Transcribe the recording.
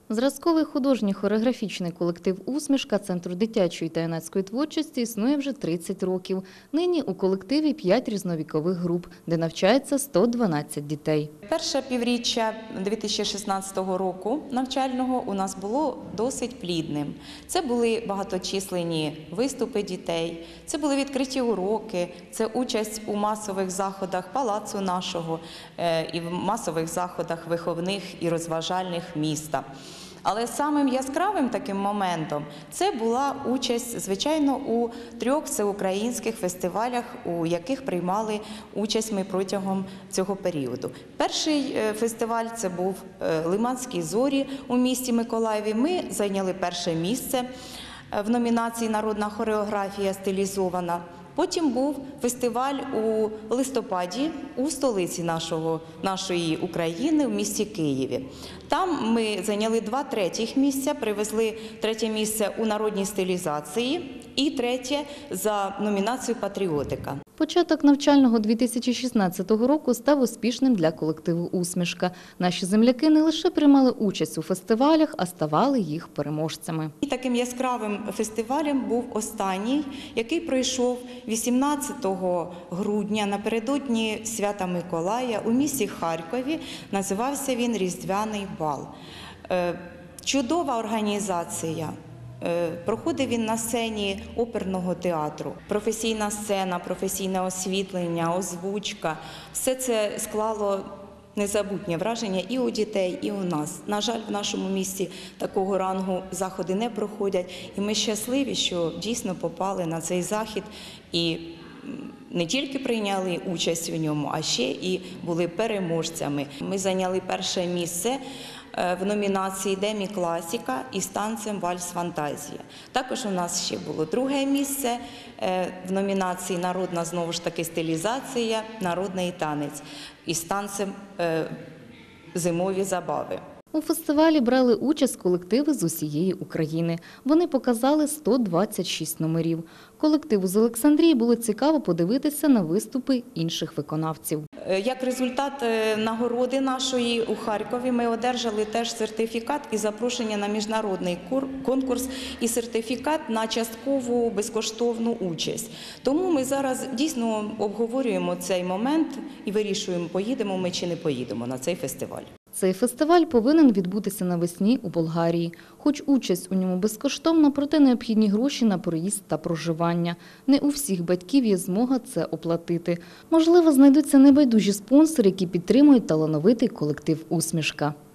Зразковий художній хореографічний колектив «Усмішка» Центру дитячої та юнацької творчості існує вже 30 років. Нині у колективі 5 різновікових груп, де навчається 112 дітей. Перше півріччя 2016 року навчального у нас було досить плідним. Це були багаточисленні виступи дітей, це були відкриті уроки, це участь у масових заходах палацу нашого і в масових заходах виховних і розважальних міста. Але самим яскравим таким моментом це була участь, звичайно, у 3 всеукраїнських фестивалях, у яких приймали участь ми протягом цього періоду. Перший фестиваль – це був «Лиманські зорі» у місті Миколаєві. Ми зайняли перше місце в номінації «Народна хореографія стилізована». Потім був фестиваль у листопаді у столиці нашої України, в місті Києві. Там ми зайняли 2 третіх місця, привезли 3 місце у народній стилізації і 3 за номінацією «Патріотика». Початок навчального 2016 року став успішним для колективу «Усмішка». Наші земляки не лише приймали участь у фестивалях, а ставали їх переможцями. І таким яскравим фестивалем був останній, який пройшов 18 грудня напередодні свята Миколая у місті Харкові. Називався він «Різдвяний бал». Чудова організація. Проходив він на сцені оперного театру. Професійна сцена, професійне освітлення, озвучка – все це склало незабутнє враження і у дітей, і у нас. На жаль, в нашому місті такого рангу заходи не проходять, і ми щасливі, що дійсно попали на цей захід і не тільки прийняли участь у ньому, а ще і були переможцями. Ми зайняли перше місце в номінації «Демі-класіка» із танцем «Вальс-фантазія». Також у нас ще було друге місце в номінації «Народна, знову ж таки, стилізація, народний танець» із танцем «Зимові забави». У фестивалі брали участь колективи з усієї України. Вони показали 126 номерів. Колективу з Олександрії було цікаво подивитися на виступи інших виконавців. Як результат нагороди нашої у Харкові ми одержали теж сертифікат і запрошення на міжнародний конкурс і сертифікат на часткову безкоштовну участь. Тому ми зараз дійсно обговорюємо цей момент і вирішуємо, поїдемо ми чи не поїдемо на цей фестиваль. Цей фестиваль повинен відбутися навесні у Болгарії. Хоч участь у ньому безкоштовна, проте необхідні гроші на проїзд та проживання. Не у всіх батьків є змога це оплатити. Можливо, знайдуться небайдужі спонсори, які підтримують талановитий колектив «Усмішка».